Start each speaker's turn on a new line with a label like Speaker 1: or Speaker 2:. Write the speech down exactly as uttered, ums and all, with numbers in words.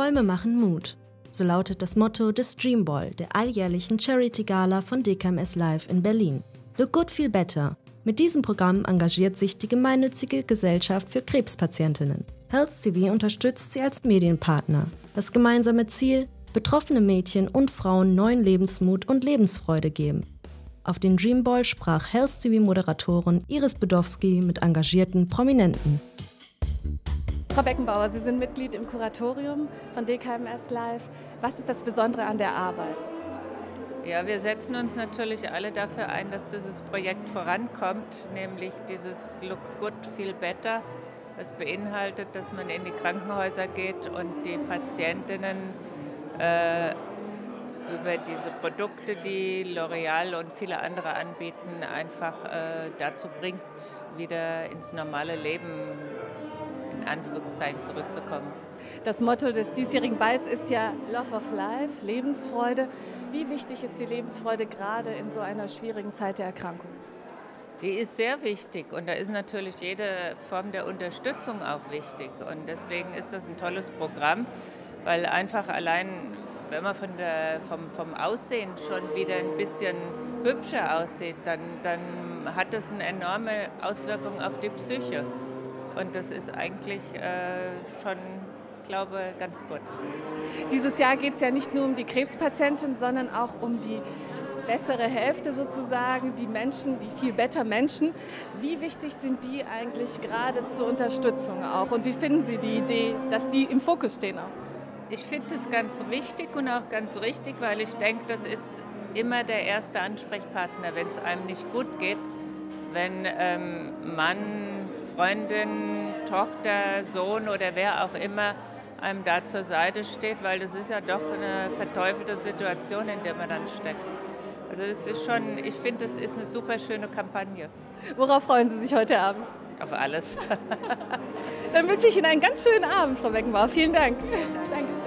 Speaker 1: Träume machen Mut. So lautet das Motto des Dream Ball, der alljährlichen Charity-Gala von D K M S Live in Berlin. Look Good, Feel Better. Mit diesem Programm engagiert sich die gemeinnützige Gesellschaft für Krebspatientinnen. Health C V unterstützt sie als Medienpartner. Das gemeinsame Ziel: betroffene Mädchen und Frauen neuen Lebensmut und Lebensfreude geben. Auf den Dream Ball sprach Health C V-Moderatorin Iris Bedowski mit engagierten Prominenten.
Speaker 2: Frau Beckenbauer, Sie sind Mitglied im Kuratorium von D K M S Live. Was ist das Besondere an der Arbeit?
Speaker 3: Ja, wir setzen uns natürlich alle dafür ein, dass dieses Projekt vorankommt, nämlich dieses Look Good, Feel Better. Das beinhaltet, dass man in die Krankenhäuser geht und die Patientinnen äh, über diese Produkte, die L'Oreal und viele andere anbieten, einfach äh, dazu bringt, wieder ins normale Leben in Anführungszeichen zurückzukommen.
Speaker 2: Das Motto des diesjährigen Balls ist ja Love of Life, Lebensfreude. Wie wichtig ist die Lebensfreude gerade in so einer schwierigen Zeit der Erkrankung?
Speaker 3: Die ist sehr wichtig und da ist natürlich jede Form der Unterstützung auch wichtig. Und deswegen ist das ein tolles Programm, weil einfach allein, wenn man von der, vom, vom Aussehen schon wieder ein bisschen hübscher aussieht, dann, dann hat das eine enorme Auswirkung auf die Psyche. Und das ist eigentlich äh, schon, glaube ich, ganz gut.
Speaker 2: Dieses Jahr geht es ja nicht nur um die Krebspatientin, sondern auch um die bessere Hälfte sozusagen, die Menschen, die viel better Menschen. Wie wichtig sind die eigentlich gerade zur Unterstützung auch? Und wie finden Sie die Idee, dass die im Fokus stehen auch?
Speaker 3: Ich finde das ganz wichtig und auch ganz richtig, weil ich denke, das ist immer der erste Ansprechpartner, wenn es einem nicht gut geht, wenn ähm, Mann, Freundin, Tochter, Sohn oder wer auch immer einem da zur Seite steht, weil das ist ja doch eine verteufelte Situation, in der man dann steckt. Also es ist schon, ich finde, das ist eine super schöne Kampagne.
Speaker 2: Worauf freuen Sie sich heute Abend?
Speaker 3: Auf alles.
Speaker 2: Dann wünsche ich Ihnen einen ganz schönen Abend, Frau Beckenbauer. Vielen Dank.
Speaker 3: Danke.